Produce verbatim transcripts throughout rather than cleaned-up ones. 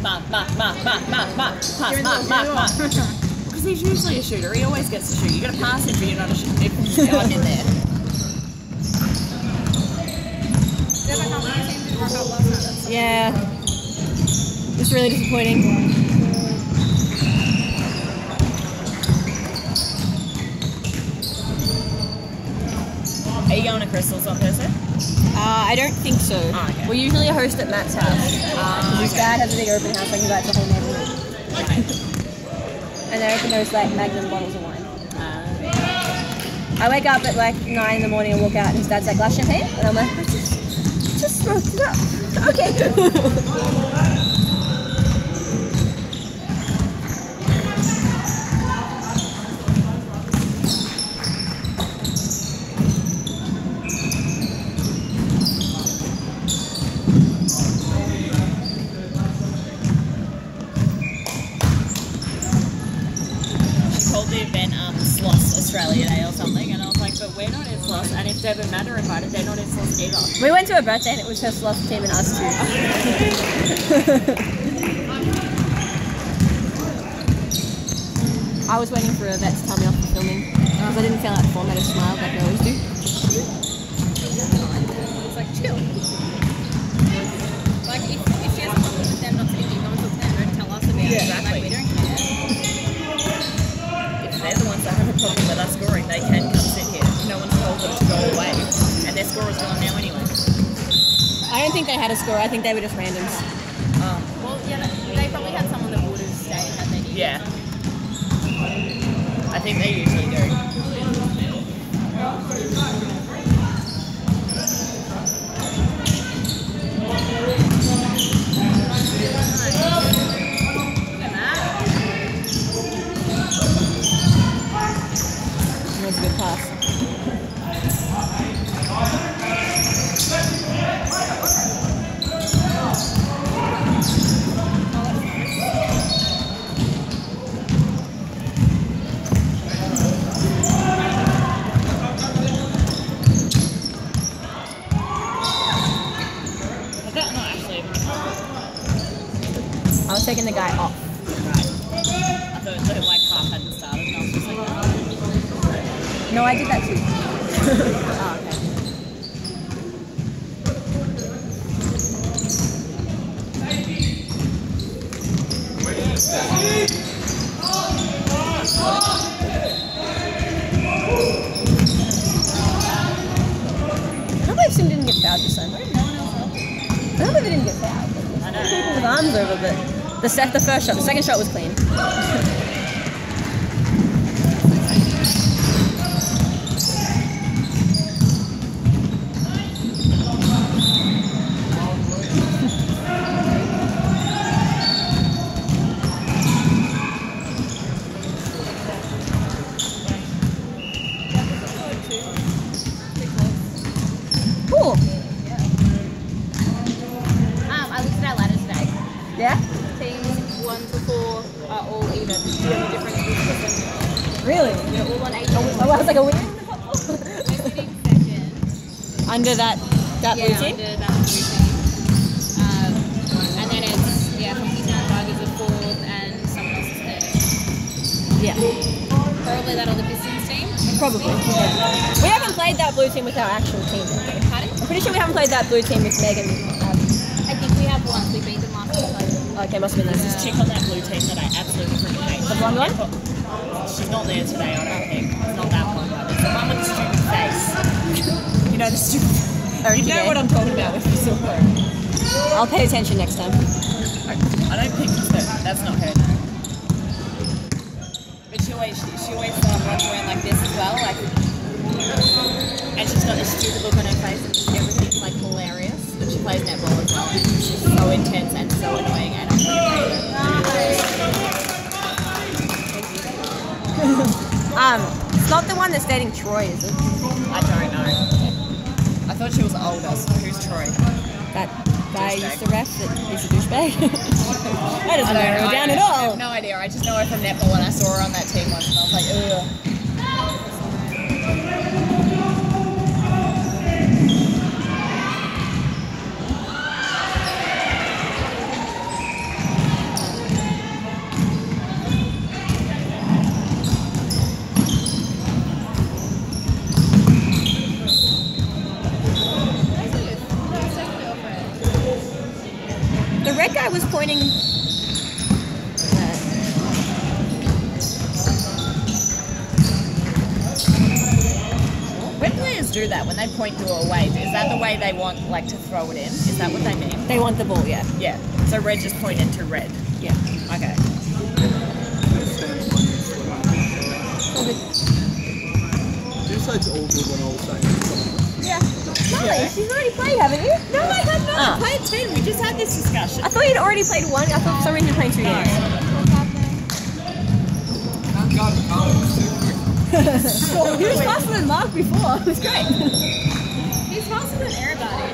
mark, mark, mark, mark, mark, mark, pass, mark, mark, mark. Because he's usually a shooter. He always gets to shoot. You got to pass him, but you're not a shooter. I'm in there. Yeah. It's really disappointing. Are you going to Crystal's on Thursday? Uh, I don't think so. Oh, okay. We usually host at Matt's house. Uh, His dad has a big open house, like invites the whole neighborhood. Okay. And they open those like Magnum bottles of wine. Uh, I wake up at like nine in the morning and walk out, and his dad's like, glass champagne? And I'm like, I just, just smoked it up. Okay. The event um, Sloss Australia Day or something, and I was like, but we're not in Sloss, and if Deb and Matt are invited, they're not in Sloss either. We went to her birthday and it was her sloth team and us too. I was waiting for Yvette to tell me off for filming because I didn't feel like the format of smile like I always do. It's like chill. Like if, if she has a problem with them not speaking, go and talk to them, don't tell us about Yeah, it. exactly. Like we don't care. They're the ones that have a problem with us scoring. They can come sit here. No one's told them to go away, and their score is gone now anyway. I don't think they had a score. I think they were just randoms. Um, Well, yeah, they probably had someone that would have stayed had they needed. yeah, I think they usually do. That was a good pass. Is that not actually even I was taking the guy off. right? I thought the like half hadn't started, and I was just like, oh. No, I did that too. Oh, okay. I can't believe Sim didn't get fouled this time. I don't believe he didn't get fouled. I know. People with arms over, but the set, the first shot, the second shot was clean. Cool. Um, I looked at our ladder today. Yeah? Teams one to four are all even. The only difference is the Really? They're all on eight. Oh, I was like a winner. We're sitting second. Under that that Yeah, blue team? under that blue team. Um, and then it's, yeah, Funky Town Tigers are fourth and someone else is third. Yeah. Probably that other Pistons team. Probably. Yeah. We haven't played that blue team with our actual team. yet. Pardon? I'm pretty sure we haven't played that blue team with Megan. Um, I think we have once. We beat them last time. okay, must have been There's this. this chick on that blue team that I absolutely freaking hate. The blonde one? She's not there today, I don't think. It's not that one. It's the one with the stupid face. You know the stupid. You know what I'm talking about with the silver. I'll pay attention next time. I don't think it's her. That's not her. No. But she always, she, she always um, runs around like this as well, like. And she's got this stupid look on her face, and just everything's like hilarious. But she plays netball as well, and she's so intense and so annoying, and I really hate her. Um, it's not the one that's dating Troy, is it? I don't know. I thought she was older. So who's Troy? That guy Douchebag. used to ref that he's a douchebag. That doesn't I don't narrow know. it down I, at I all. have no idea. I just know her from netball, and I saw her on that team once, and I was like, ugh. red guy was pointing. When players do that, when they point you away, is that the way they want, like, to throw it in? Is that what they mean? They want the ball, yeah. Yeah. So red just pointed to red. Yeah. Okay. You said it's all good when I was saying something. Yeah. Molly, she's already played, haven't you? No, I have not. Ah. Play ten. We just had this discussion. I thought you'd already played one. I thought for some reason you played two games. Can't guard the car, it's too quick. He was faster than Mark before. It was great. He's faster than everybody.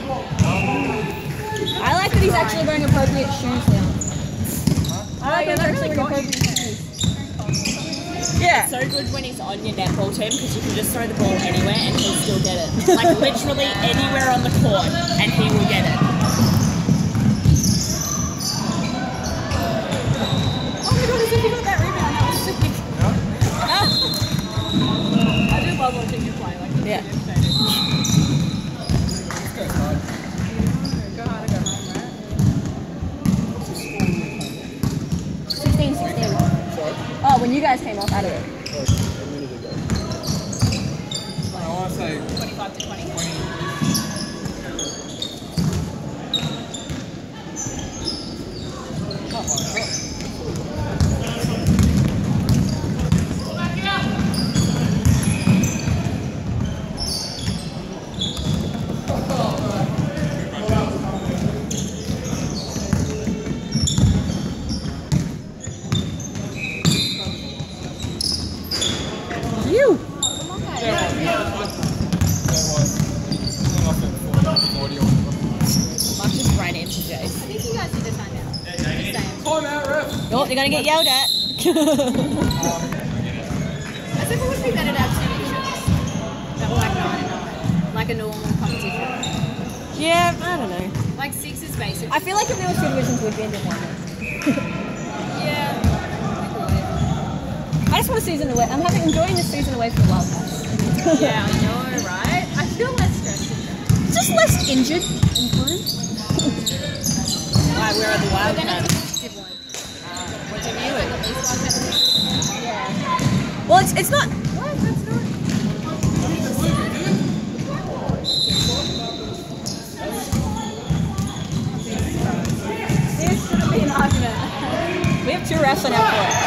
I like that he's actually wearing appropriate shoes now. I like yeah, that that he's really actually wearing got you. appropriate shoes. Yeah. So good when he's on your netball team because you can just throw the ball anywhere and he'll still get it. Like literally anywhere on the court and he will get it. Oh my god, as if he got that rebound. That was sick. I do love watching you play. Like, Yeah. Go hard or go home, right? sixteen sixteen. Oh, when you guys came off out of it. A minute ago. I want to say twenty-five to twenty. You. Mark just ran into Jace. I think you guys need to find out. Just saying. time out, ref. Oh, you're gonna get yelled at. As if it would be better to have two missions that were like nine and nine, like a normal competition. Yeah, I don't know. Like six is basic. I feel like if there was two divisions, we'd be in one. yeah. I just want a season away. I'm having enjoying this season away from the Wildcats. Yeah, I know, right? I feel less stressed. Just less injured. Improved. Why, where are the But then Wildcats? it's a positive one. What do you mean? Like at least one. Yeah. Well, it's it's not. What? That's not. This shouldn't be an argument. We have two refs on our court.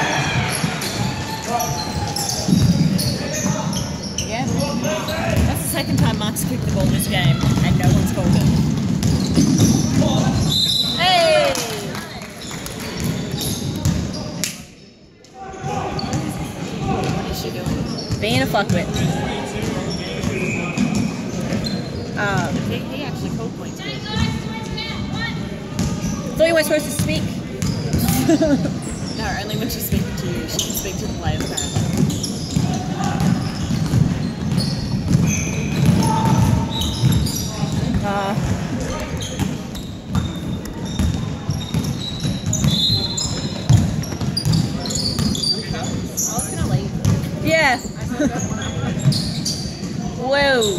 Yeah. That's the second time Mark's kicked the ball this game and no one's called it. Hey! What is she doing? Being a fuckwit. Um, He, he actually called points. thought you weren't supposed to speak. No, only when she's speaking to you. She can speak to the players apparently. Uh, I was gonna leave. yeah. Whoa.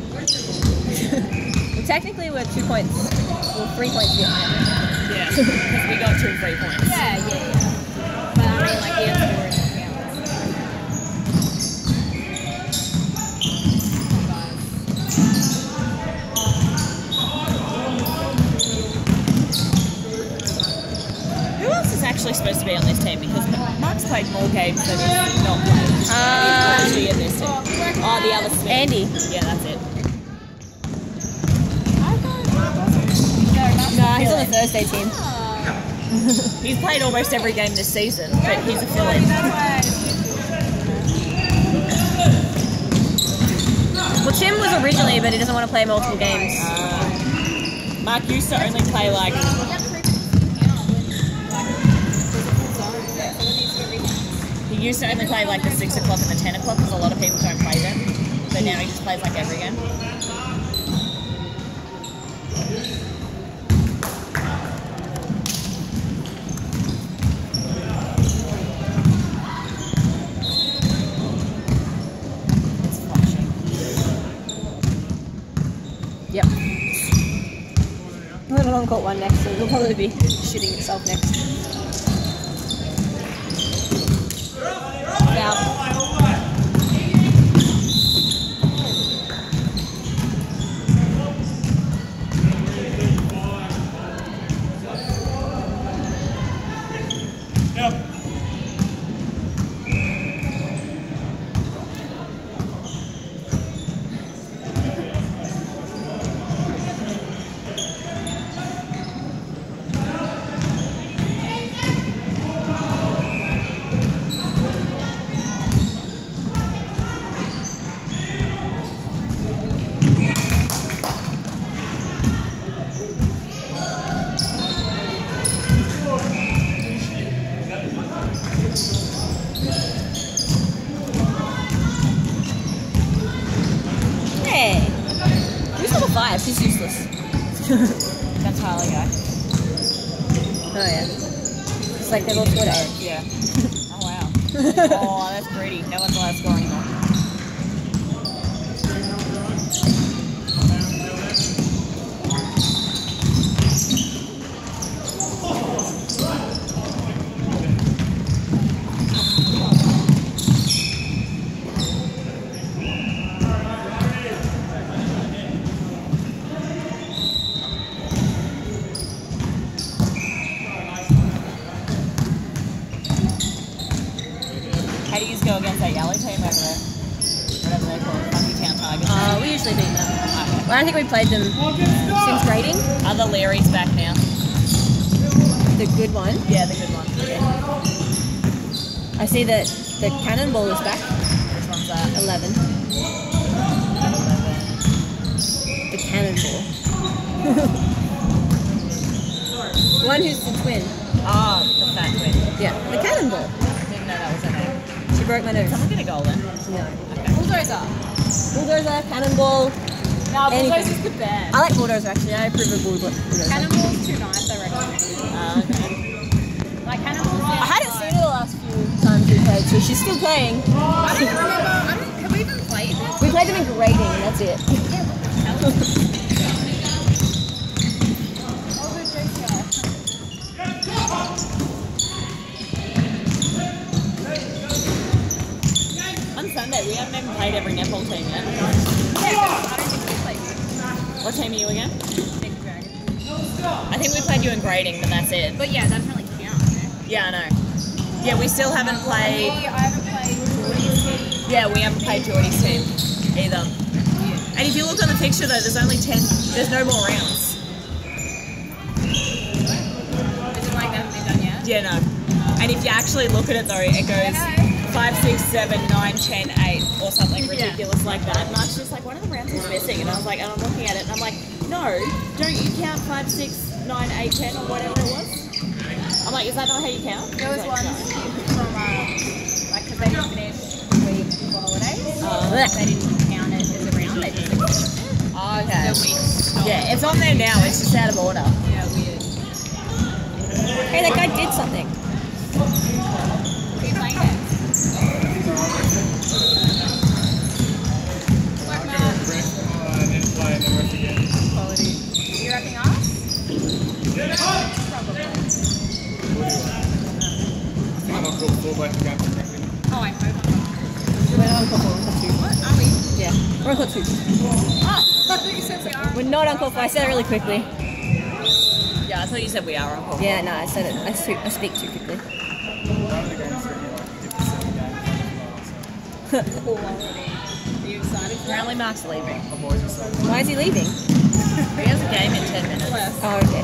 Well, technically, we're two points. Well, three points behind. Yeah, because we got two free points. Yeah, yeah, yeah. But I mean, like, the other score is counts. Who else is actually supposed to be on this team? Because Mark's played more games than he's not played. He's Um, actually in this team. Oh, the other Smith. Andy. Yeah, that's it. I thought it wasn't. Nah, he's on the Thursday team. He's played almost every game this season, but he's a fill-in. Well, Tim was originally, but he doesn't want to play multiple games. Uh, Mark used to only play like he used to only play like the six o'clock and the ten o'clock because a lot of people don't play them. But now he just plays like every game. It's flashing. Yep. A little court one next, so it'll probably be shooting itself next. Foul. He's useless. That's Harley guy. Oh yeah. It's like they've all scored eight. Yeah. Oh wow. Oh, that's pretty. No one's allowed to score anymore. How do you go against that yellow team over there? Whatever they call it, Funky Town Tigers. Uh, we usually beat them. Well, I don't think we played them since grading. Are the Learys back now? The good one. Yeah, the good one. Yeah. I see that the cannonball is back. Which one's that? Eleven. The cannonball. The one who's the twin. Oh, the fat twin. Yeah, the cannonball. Didn't know that was her name. She broke my nose. Someone get a golden. No. Bulldozer. Bulldozer, cannonball. No, Anything. Bulldozer's the best. I like bulldozer actually. I approve of bulldozer. Cannonball's too nice, I reckon. Uh, okay. Like Cannonball's I hadn't seen her the last few times we played, so she's still playing. I don't remember. I don't, have we even played this? We played them in grading, and that's it. On Sunday, we haven't even played every netball team yet. Yeah, but I don't think we played this. What team are you again? Big Dragon. I think we played you in grading, but that's it. But yeah, that doesn't really count. Okay? Yeah, I know. Yeah, we still haven't played. I haven't played Jordy's team. Yeah, we haven't played Geordie's team either. And if you look on the picture though, there's only ten. There's no more rounds. Is it like that been done yet? Yeah, no. And if you actually look at it though, it goes five, six, seven, nine, ten, eight, or something ridiculous like that. And Mark's just like, one of the rounds is missing. And I was like, and I'm looking at it, and I'm like, no, don't you count five, six, nine, eight, ten, or whatever it was? I'm like, is that not how you count? There was He's one like, from, um, like, because they didn't finish the week for holidays. Oh. They didn't count it as a round, they just accepted it. no. Oh, okay. The week. Yeah, it's on there now. It's just out of order. Yeah, weird. Hey, that guy did something. Who are you playing it? Black Mark. Quality. You repping us? Probably. Oh, I hope I'm not. We're on call for two. What? Are we? Yeah, we're on call two. Oh, I thought you said we are. We're not on call for. I said it really quickly. Yeah, I thought you said we are on call. Yeah, no, I said it. I, spe- I speak too quickly. Quality. Are you excited for that? Apparently Mark's leaving. Why is he leaving? He has a game in ten minutes. Oh, okay.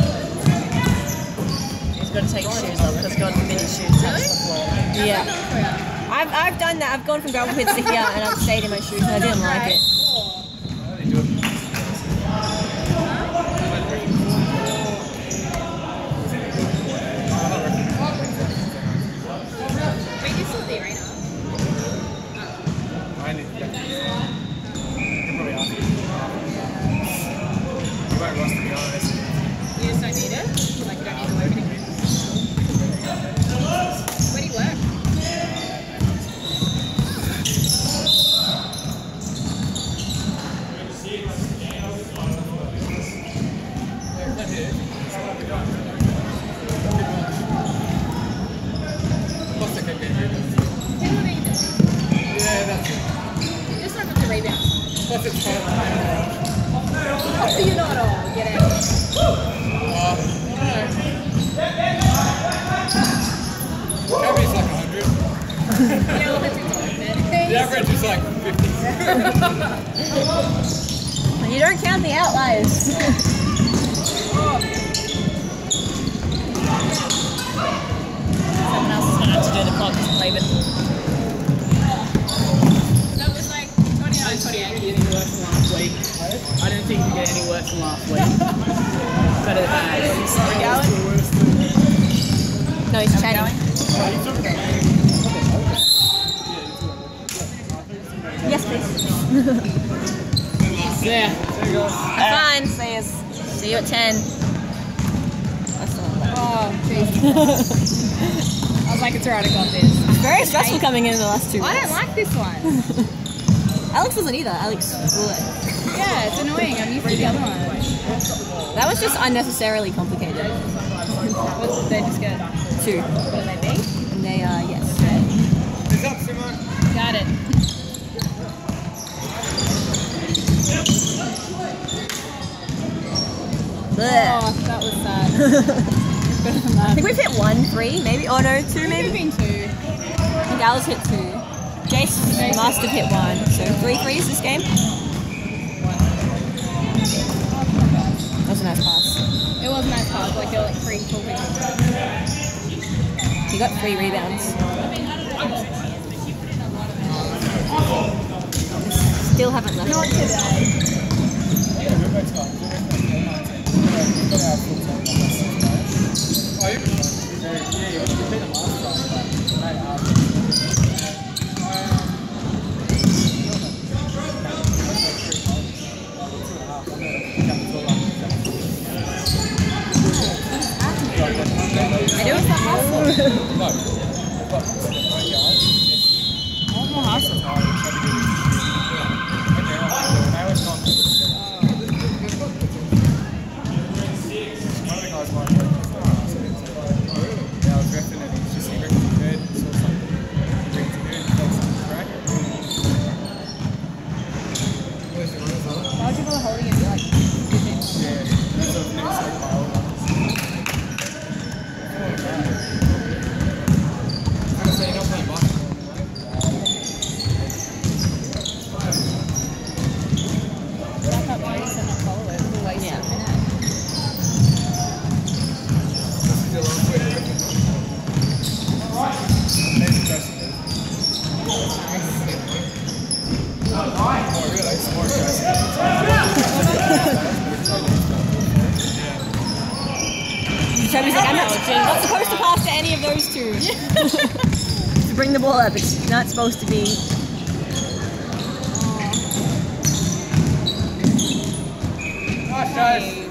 He's got to take his shoes off because God forbid his shoes touch the floor. Yeah. I've, I've done that. I've gone from gravel pits to here and I've stayed in my shoes and I didn't like it. Wait, you still at the arena? You just don't need it? Like, you don't need to work anymore? Where do you work? like fifty. You don't count the outliers. Someone else is going to have to do the clock to leave it. That was like twenty-nine, I didn't think twenty-eight. it'd get any worse than last week. I didn't think it'd get any worse than last week. Better than that. No, he's chatting. Yes, please. Yeah. Fine. See you. See you at ten. Oh, jeez. I was like, it's alright, I got this. Very stressful coming in the last two I weeks. don't like this one. Alex wasn't either. Alex blew it. Yeah, it's annoying. I'm used to the other one. That was just unnecessarily complicated. What, they just get Two. what they be? And they are, yes. Is that Simon? Got it. Blech. Oh, that was sad. Better than I that. think we've hit one, three, maybe. Oh no, two Could have maybe. been two. I think Alice hit two. Jace must have hit one. So three threes this game. That was a nice pass. It was a nice pass, like there were like three full people. He got three rebounds. Still haven't left. Not today. I do. One more hustle. Why would you bother holding it like back up notice and not follow it? We'll waste Yeah. a minute. Toby's like, I'm not, not supposed to pass to any of those two. To bring the ball up, it's not supposed to be. Nice, guys.